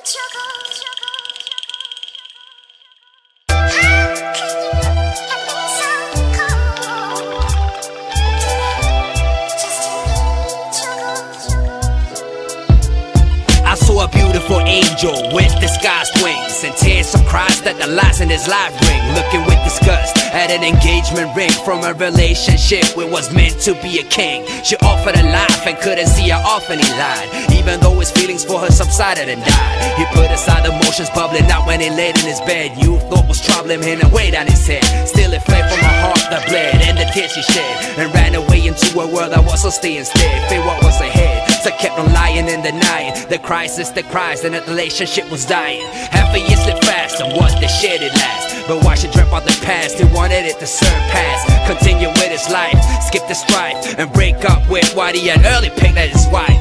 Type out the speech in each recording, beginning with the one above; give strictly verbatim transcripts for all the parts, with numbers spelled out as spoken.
I saw a beautiful angel with disguised wings and tears of Christ that the lies in his life bring. Looking with disgust at an engagement ring from a relationship where was meant to be a king. She offered a life and couldn't see how often he lied, even though his feelings for her subsided and died. He put aside emotions bubbling out when he laid in his bed. You thought was troubling him and weighed on his head. Still it fled from her heart that bled and the tears she shed, and ran away into a world that was so stay instead. Fear what was ahead, so kept on lying and denying the crisis, the cries, and that the relationship was dying. Half a year slipped fast, and what they shared it last. But why she dreamt about the past, he wanted it to surpass. Continue with his life, skip the strife, and break up with what he had early picked as his wife.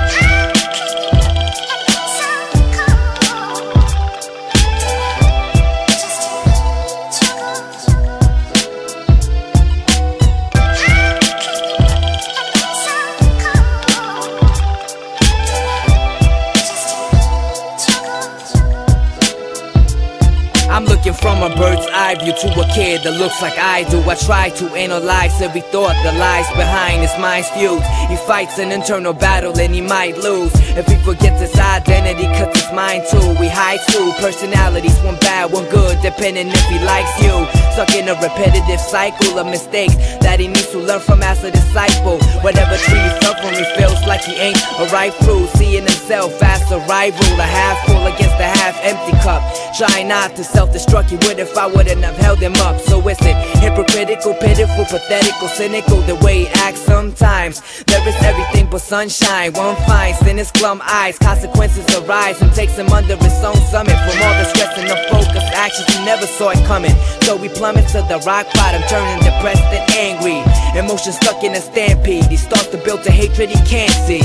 I'm looking from a bird's eye view to a kid that looks like I do. I try to analyze every thought that lies behind his mind's views. He fights an internal battle and he might lose if he forgets his identity, cuts his mind too. We hide two personalities, one bad, one good, depending if he likes you. Stuck in a repetitive cycle of mistakes that he needs to learn from as a disciple. Whatever tree he fell from, he feels like he ain't a right fruit, seeing himself as a rival, a half full against a half empty cup. Try not to self-destruct, he would if I wouldn't have held him up. So is it hypocritical, pitiful, pathetical, cynical the way he acts sometimes? There is everything but sunshine. One finds in his glum eyes, consequences arise and takes him under his own summit. From all the stress and the focused actions, he never saw it coming. So he plummets to the rock bottom, turning depressed and angry. Emotions stuck in a stampede, he starts to build a hatred he can't see.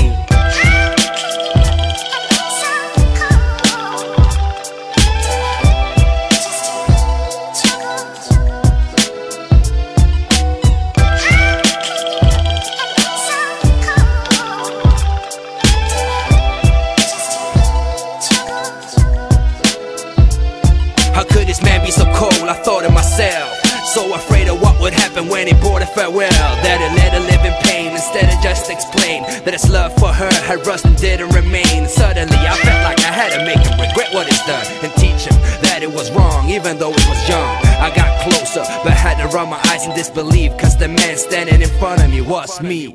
How could this man be so cold? I thought of myself, so afraid of what would happen when he brought a farewell. That he let her live in pain instead of just explain that his love for her had rust and didn't remain. Suddenly I felt like I had to make him regret what he's done and teach him that it was wrong, even though he was young. I got closer, but had to rub my eyes in disbelief, cause the man standing in front of me was me.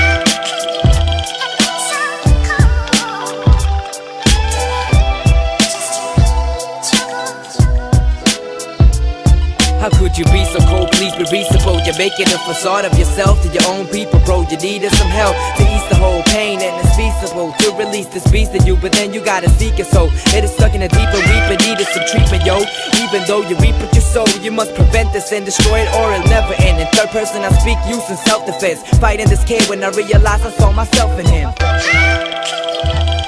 How could you be so cold? Please be reasonable. You're making a facade of yourself to your own people, bro. You needed some help to ease the whole pain, and it's feasible to release this beast in you, but then you gotta seek it. So it is stuck in a deeper weep and needed some treatment, yo. Even though you reap what you sow, you must prevent this and destroy it, or it'll never end. In third person I speak using self-defense, fighting this kid when I realized I saw myself in him.